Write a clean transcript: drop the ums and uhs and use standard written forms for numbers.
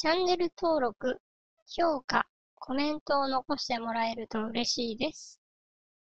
チャンネル登録、評価、コメントを残してもらえると嬉しいです。